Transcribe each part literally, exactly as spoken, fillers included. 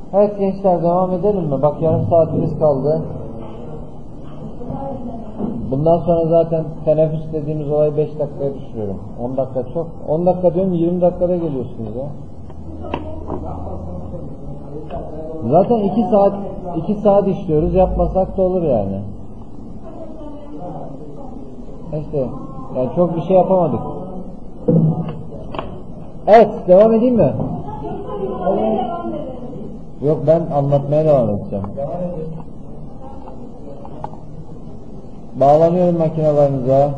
Evet gençler, devam edelim mi? Bak yarım saatimiz kaldı. Bundan sonra zaten teneffüs dediğimiz olayı beş dakikaya düşürüyorum. on dakika çok. on dakika diyorum, yirmi dakikada geliyorsunuz ya. Zaten iki saat iki saat işliyoruz. Yapmasak da olur yani. İşte yani çok bir şey yapamadık. Evet, devam edeyim mi? Yok, ben anlatmaya devam edeceğim. Bağlanıyorum makinelerinize.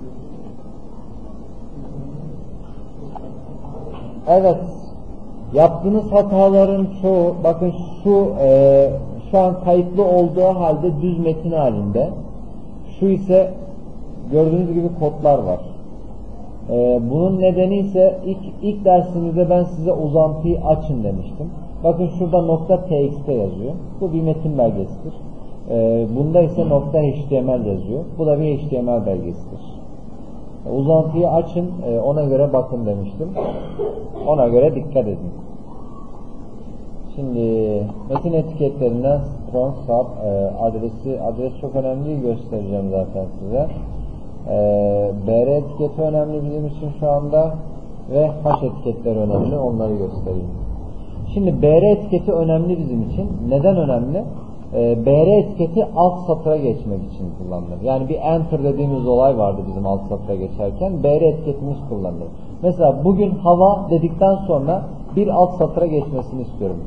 Evet. Yaptığınız hataların çoğu, bakın şu e, şu an kayıtlı olduğu halde düz metin halinde. Şu ise gördüğünüz gibi kodlar var. E, bunun nedeni ise ilk, ilk dersimizde ben size uzantıyı açın demiştim. Bakın şurada nokta .txt yazıyor. Bu bir metin belgesidir. E, bunda ise nokta .html yazıyor. Bu da bir H T M L belgesidir. E, uzantıyı açın, e, ona göre bakın demiştim. Ona göre dikkat edin. Şimdi metin etiketlerinden strong sub e, adresi adres çok önemli, göstereceğim zaten size. E, B R etiketi önemli bizim için şu anda ve hash etiketleri önemli, onları göstereyim. Şimdi B R etiketi önemli bizim için. Neden önemli? E, B R etiketi alt satıra geçmek için kullanılır. Yani bir enter dediğimiz olay vardı bizim alt satıra geçerken. B R etiketimiz kullanılır. Mesela bugün hava dedikten sonra bir alt satıra geçmesini istiyorum.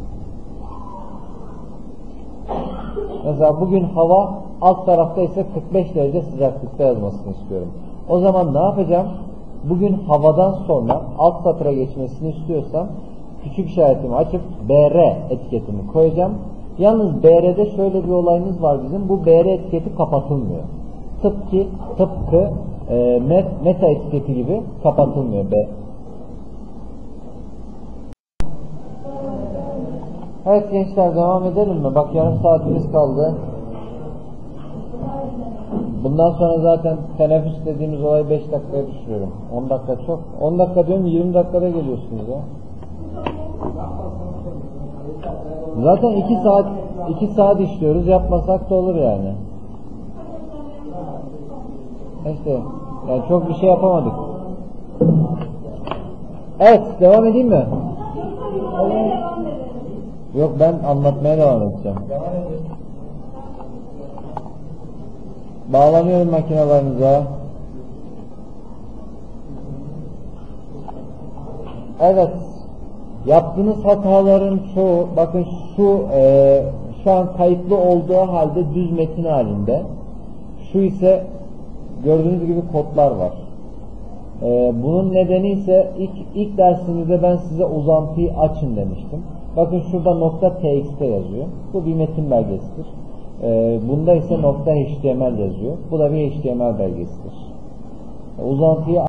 Mesela bugün hava, alt tarafta ise kırk beş derece sıcaklıkta yazmasını istiyorum. O zaman ne yapacağım? Bugün havadan sonra alt satıra geçmesini istiyorsam küçük işaretimi açıp B R etiketimi koyacağım. Yalnız B R'de şöyle bir olayımız var bizim. Bu B R etiketi kapatılmıyor. Tıpkı tıpkı e, meta etiketi gibi kapatılmıyor. B. Evet gençler, devam edelim mi? Bak yarım saatimiz kaldı. Bundan sonra zaten teneffüs dediğimiz olayı beş dakikaya düşürüyorum. on dakika çok. on dakika diyorum, yirmi dakikada geliyorsunuz ya. Zaten iki saat iki saat işliyoruz. Yapmasak da olur yani. İşte yani çok bir şey yapamadık. Evet, devam edeyim mi? Yok, ben anlatmaya devam edeceğim. Bağlanıyorum makinelerinize. Evet. Yaptığınız hataların çoğu, bakın şu e, şu an kayıtlı olduğu halde düz metin halinde. Şu ise gördüğünüz gibi kodlar var. E, bunun nedeni ise ilk, ilk dersimizde ben size uzantıyı açın demiştim. Bakın şurada nokta .txt yazıyor. Bu bir metin belgesidir. E, bunda ise nokta .html yazıyor. Bu da bir H T M L belgesidir. E, uzantıyı